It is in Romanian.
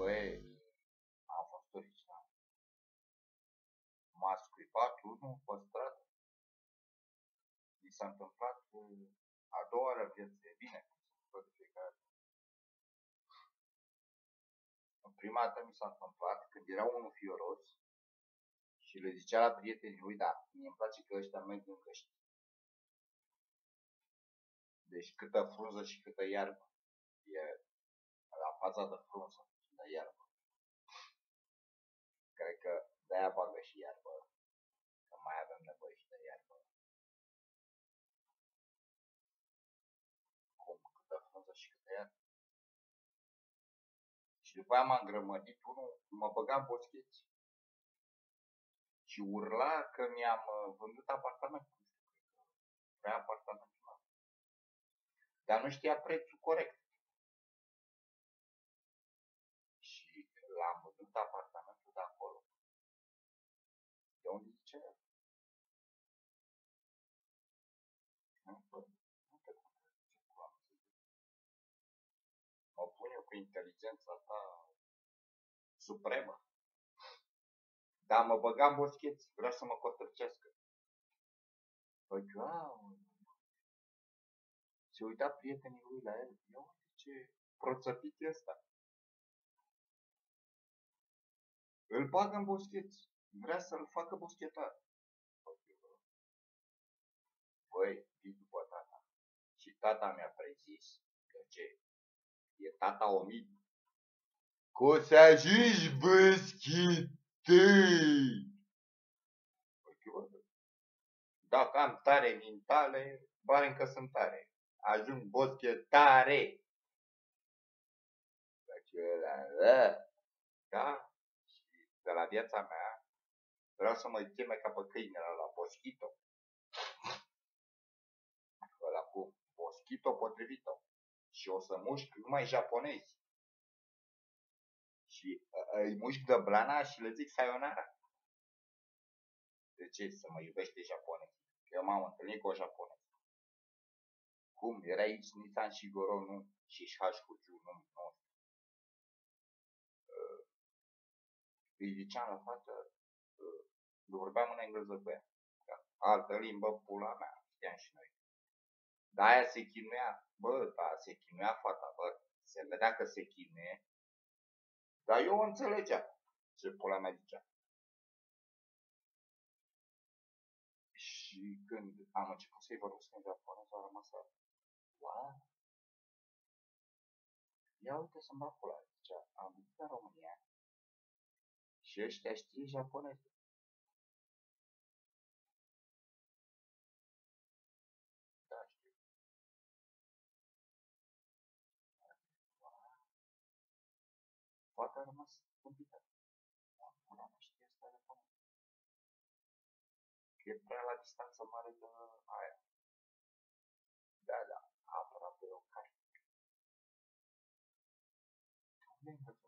Băi, am fost original. M-a scuipat unul pe stradă. Mi s-a întâmplat a doua oară în viață. E bine, de fiecare. În prima dată mi s-a întâmplat când era unul fioros și le zicea la prietenii lui, da, mie îmi place că ăștia merg în căști. Deci câtă frunză și câtă iarbă e la fața de frunză și de iarbă. Cred că de-aia bagă și iarbă, că mai avem nevoie și de iarbă. Cum? Câtă frunză și câtă iarbă. Și după aia m-am grămădit, unul mă băga în boscheți și urla că mi-am vândut apartamentul. Vrea apartamentul meu. Dar nu știa prețul corect. Și l-am vândut apartamentul de acolo. De unde zice el? Mă pun eu cu inteligența ta supremă. Dar mă băga în boscheți, vrea să mă cotărcească. Păi, se uita prietenii lui la el. Ia uite ce proțăpit e ăsta. Îl bagă în boscheți. Vrea să-l facă boschetar. Băi, vii după tata. Și tata mi-a prezis că ce? E tata omit. Că o să ajungi boschetăi. Dacă am tare mintale, bani că sunt tare. Ajung boschetare. Da? Și de la viața mea vreau să mă cheme ca pe câinele la Boschito. Ăla cu Boschito potrivito. Și o să mușc numai japonezi. Și îi mușc de blana și le zic sayonara. De ce? Să mă iubește japonezi. Eu m-am întâlnit cu o japoneză. Cum? Era aici Nissan Shigoro, nu? Și H-Cuciu, nu? Îi ziceam la fată, vorbeam în engleză cu ea. Altă limbă, pula mea, știam și noi. Dar aia se chinuia, se chinuia fata, se vedea că se chinuie. Dar eu o înțelegeam ce pula mea zicea. Și când am început să-i vorbesc în japoneză, a rămas așa. Wow. Ia uite să-mi bag pula. Zicea, am venit în România și ăștia știe japoneză. Da, știu. Fata a rămas complicat. Pula mea știe asta japoneză. E prea la distanță mare de aia. Da, aproape o carte. Unde